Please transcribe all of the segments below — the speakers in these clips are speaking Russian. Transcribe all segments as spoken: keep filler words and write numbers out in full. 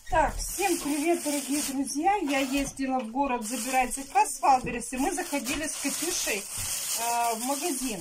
Так, всем привет, дорогие друзья! Я ездила в город забирать заказ в Валберес, и мы заходили с Катюшей э, в магазин.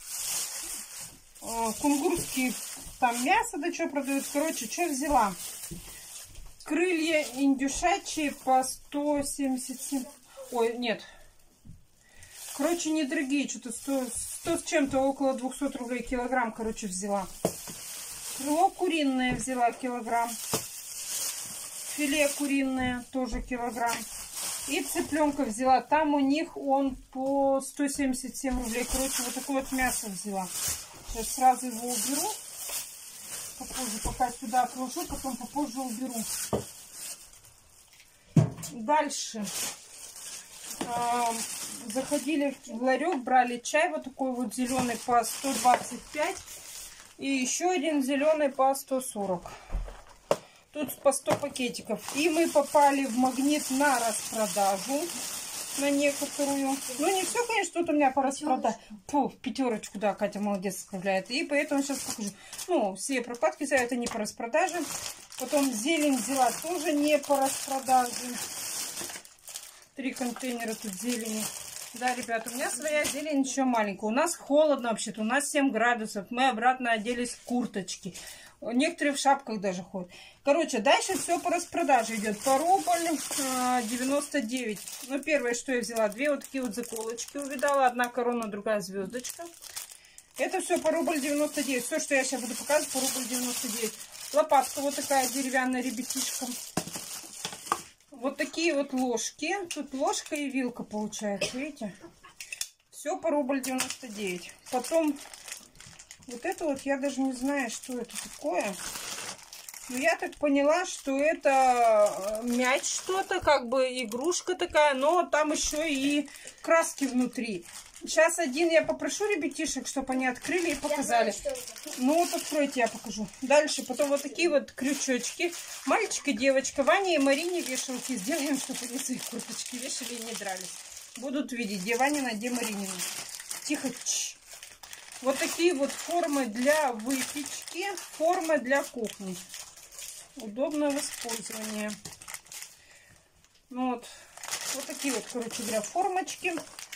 Э, кунгурский там мясо, да что продают. Короче, что взяла? Крылья индюшачьи по сто семьдесят семь. Ой, нет. Короче, недорогие, что-то сто, сто с чем-то, около двухсот рублей килограмм, короче, взяла. Крыло куриное взяла килограмм. Филе куриное тоже килограмм. И цыпленка взяла. Там у них он по сто семьдесят семь рублей. Короче, вот такое вот мясо взяла. Сейчас сразу его уберу. Попозже, пока сюда отложу, потом попозже уберу. Дальше. Заходили в ларек, брали чай вот такой вот зеленый по сто двадцать пять. И еще один зеленый по сто сорок. Тут по сто пакетиков. И мы попали в Магнит на распродажу. На некоторую. Ну, не все, конечно, тут у меня по распродаже. Фу, пятерочку, да, Катя молодец составляет. И поэтому сейчас покажу. Ну, все прокладки за это не по распродаже. Потом зелень взяла тоже не по распродаже. Три контейнера тут зелени. Да, ребята, у меня своя зелень еще маленькая. У нас холодно вообще-то. У нас семь градусов. Мы обратно оделись в курточки. Некоторые в шапках даже ходят. Короче, дальше все по распродаже идет. По рубль девяносто девять. Ну, первое, что я взяла, две вот такие вот заколочки увидала. Одна корона, другая звездочка. Это все по рубль девяносто девять. Все, что я сейчас буду показывать, по рубль девяносто девять. Лопатка вот такая деревянная, ребятишка. Вот такие вот ложки. Тут ложка и вилка получается, видите? Все по рубль девяносто девять. Потом вот это вот, я даже не знаю, что это такое. Но я так поняла, что это мяч что-то, как бы игрушка такая, но там еще и краски внутри. Сейчас один я попрошу ребятишек, чтобы они открыли и показали. Знаю, ну вот откройте, я покажу. Дальше потом вот такие вот крючочки. Мальчик и девочка. Ваня и Марине вешалки сделаем, чтобы они свои курточки вешали и не дрались. Будут видеть, где Ванина, где Маринина. Тихо. Ч. Вот такие вот формы для выпечки, формы для кухни. Удобно в использовании. Ну вот, вот такие вот, короче говоря, формочки.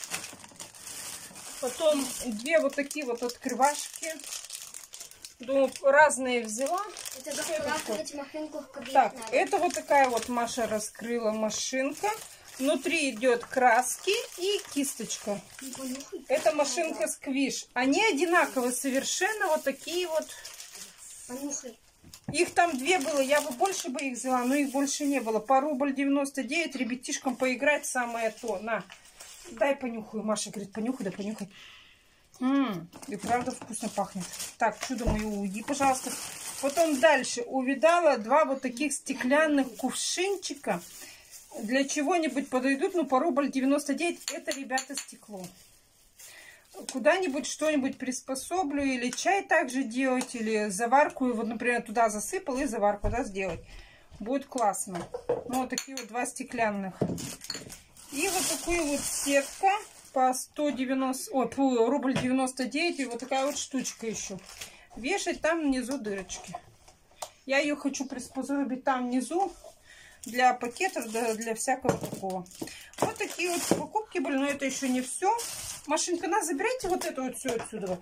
Потом две вот такие вот открывашки. Ну, разные взяла. Это так, надо. Это вот такая вот Маша раскрыла машинка. Внутри идет краски и кисточка. Это машинка сквиш. Они одинаковые совершенно, вот такие вот. Понюхай. Их там две было, я бы больше бы их взяла, но их больше не было. По рубль девяносто девять, ребятишкам поиграть самое то. На, дай понюхаю. Маша говорит, понюхай, да понюхай. Ммм, и правда вкусно пахнет. Так, чудо мое, уйди, пожалуйста. Потом дальше увидала два вот таких стеклянных кувшинчика. Для чего-нибудь подойдут, ну, по рубль девяносто девять. Это, ребята, стекло. Куда-нибудь что-нибудь приспособлю. Или чай также делать, или заварку. И вот, например, туда засыпал и заварку, да, сделать. Будет классно. Ну, вот такие вот два стеклянных. И вот такую вот сетка по сто девяносто... Ой, по рубль девяносто девять. И вот такая вот штучка еще. Вешать там внизу дырочки. Я ее хочу приспособить там внизу. Для пакетов, да, для всякого такого. Вот такие вот покупки были, но это еще не все. Машинка, на, забирайте вот это вот все отсюда.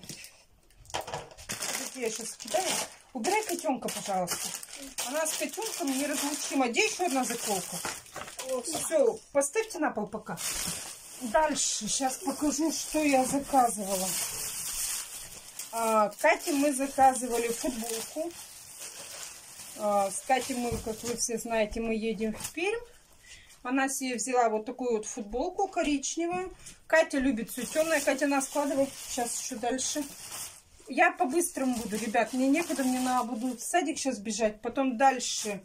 Я сейчас кидаю. Убирай котенка, пожалуйста. Она с котенком неразлучима. Где еще одна заколка? Все, поставьте на пол пока. Дальше сейчас покажу, что я заказывала. А, Кате мы заказывали футболку. С Катей мы, как вы все знаете, мы едем в Пермь. Она себе взяла вот такую вот футболку коричневую. Катя любит все темное. Катя она складывает. Сейчас еще дальше. Я по-быстрому буду, ребят. Мне некогда, мне надо буду в садик сейчас бежать. Потом дальше.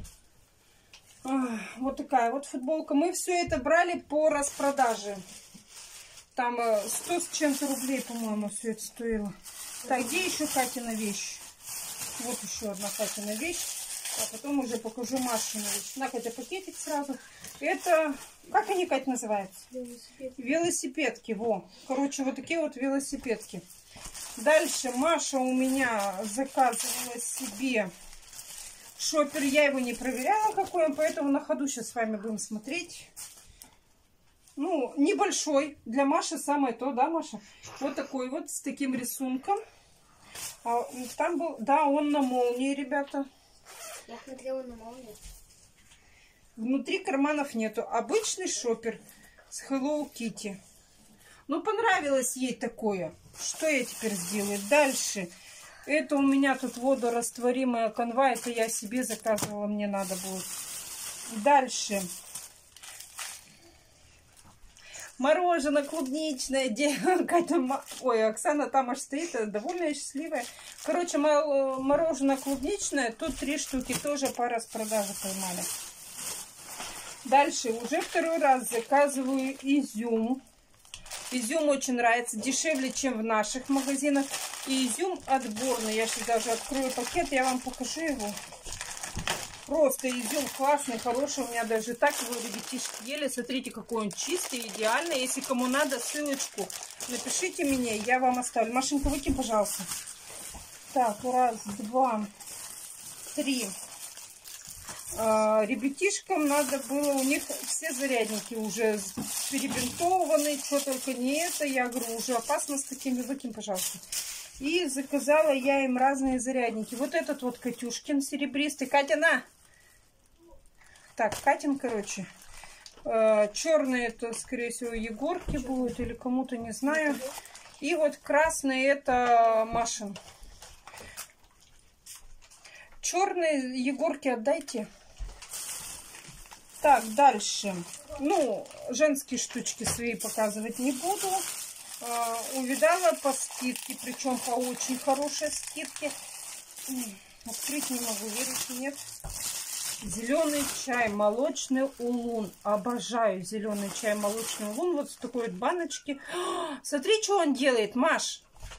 Вот такая вот футболка. Мы все это брали по распродаже. Там сто с чем-то рублей, по-моему, все это стоило. Так, где еще Катина вещь? Вот еще одна Катина вещь. А потом уже покажу Машину вещь. На, Катя, пакетик сразу. Это, как они, Катя, называются? Велосипедки. Велосипедки, во. Короче, вот такие вот велосипедки. Дальше Маша у меня заказывала себе шопер. Я его не проверяла, какой он, поэтому на ходу сейчас с вами будем смотреть. Ну, небольшой. Для Маши самое то, да, Маша? Вот такой вот, с таким рисунком. А, там был, да, он на молнии, ребята. Я смотрела на молнию. Внутри карманов нету. Обычный шопер с Hello Kitty. Ну, понравилось ей такое. Что я теперь сделаю? Дальше. Это у меня тут водорастворимая канва. Это я себе заказывала, мне надо будет. Дальше. Мороженое клубничное. Катя, ой, Оксана там аж стоит, довольно счастливая. Короче, мороженое клубничное. Тут три штуки тоже по распродаже поймали. Дальше. Уже второй раз заказываю изюм. Изюм очень нравится. Дешевле, чем в наших магазинах. И изюм отборный. Я сейчас даже открою пакет, я вам покажу его. Просто изюм классный, хороший. У меня даже так его ребятишки ели. Смотрите, какой он чистый, идеальный. Если кому надо, ссылочку напишите мне, я вам оставлю. Машенька, выкинь, пожалуйста. Так, раз, два, три. А, ребятишкам надо было, у них все зарядники уже перебинтованы, что только не это. Я говорю, уже опасно с такими, выкинь, пожалуйста. И заказала я им разные зарядники. Вот этот вот Катюшкин серебристый. Катя, на! Так, Катин, короче. Э, черный это, скорее всего, Егорки будет или кому-то, не знаю. И вот красный это Машин. Черные Егорки отдайте. Так, дальше. Ну, женские штучки свои показывать не буду. Э, увидала по скидке, причем по очень хорошей скидке. Открыть не могу, верите, нет. Зеленый чай, молочный улун. Обожаю зеленый чай, молочный улун. Вот в такой вот баночке. О, смотри, что он делает, Маш.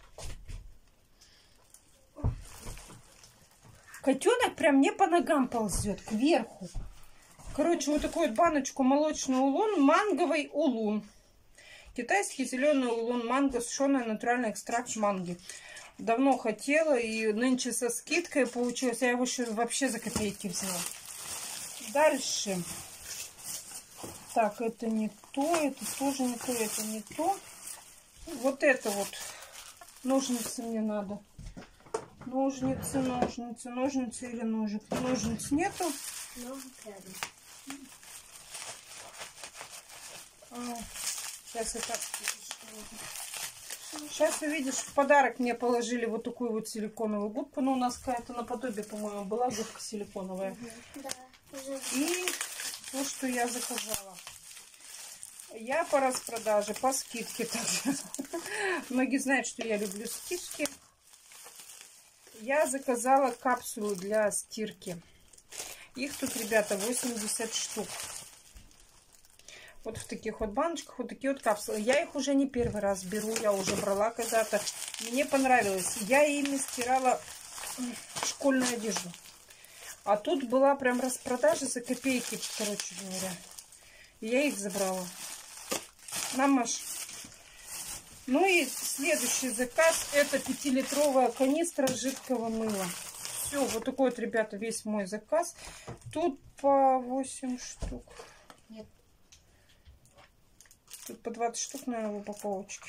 Котенок прям мне по ногам ползет, кверху. Короче, вот такую вот баночку молочный улун, манговый улун. Китайский зеленый улун, манго, сушеный натуральный экстракт манги. Давно хотела, и нынче со скидкой получилось. Я его еще вообще за копейки взяла. Дальше. Так, это не то, это тоже не то, это не то. Вот это вот. Ножницы мне надо. Ножницы, ножницы, ножницы или ножик. Ножниц нету. Ножик рядом. А, сейчас это... Сейчас увидишь, в подарок мне положили вот такую вот силиконовую губку. Ну, у нас какая-то наподобие, по-моему, была губка силиконовая. Угу. Да. И то, что я заказала. Я по распродаже, по скидке также. Многие знают, что я люблю скидки. Я заказала капсулу для стирки. Их тут, ребята, восемьдесят штук. Вот в таких вот баночках, вот такие вот капсулы. Я их уже не первый раз беру, я уже брала когда-то. Мне понравилось. Я ими стирала школьную одежду. А тут была прям распродажа за копейки, короче говоря. И я их забрала. На, Маш. Ну и следующий заказ. Это пятилитровая канистра жидкого мыла. Все, вот такой вот, ребята, весь мой заказ. Тут по восемь штук. Нет. Тут по двадцать штук, наверное, в упаковочке.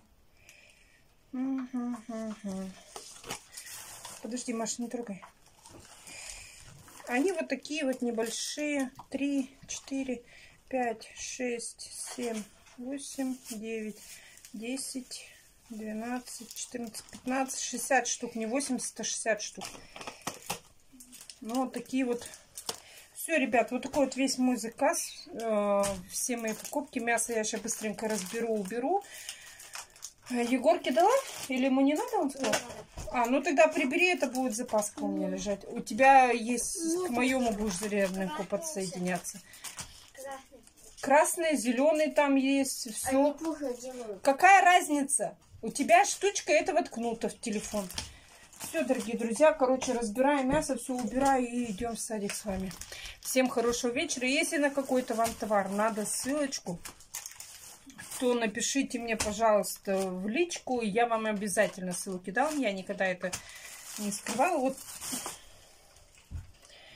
Угу, угу. Подожди, Маша, не трогай. Они вот такие вот небольшие. три, четыре, пять, шесть, семь, восемь, девять, десять, двенадцать, четырнадцать, пятнадцать, шестьдесят штук. Не восемьдесят, а шестьдесят штук. Ну, вот такие вот. Все, ребят, вот такой вот весь мой заказ. Все мои покупки. Мясо я сейчас быстренько разберу, уберу. Егорке дала? Или ему не надо, он сказал? А, ну тогда прибери, это будет запаска у меня лежать. У тебя есть, к моему будешь заряднику подсоединяться. Красный, зеленый там есть, все. Какая разница? У тебя штучка это воткнута в телефон. Все, дорогие друзья, короче, разбираем мясо, все убираю и идем в садик с вами. Всем хорошего вечера. Если на какой-то вам товар надо ссылочку, то напишите мне, пожалуйста, в личку, и я вам обязательно ссылки дам. Я никогда это не скрывала. Вот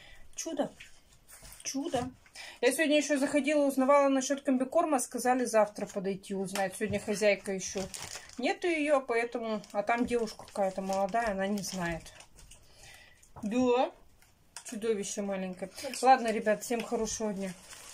чудо. Чудо. Я сегодня еще заходила, узнавала насчет комбикорма. Сказали завтра подойти узнать. Сегодня хозяйка еще нету ее, поэтому... А там девушка какая-то молодая, она не знает. Да. Чудовище маленькое. Ладно, ребят, всем хорошего дня.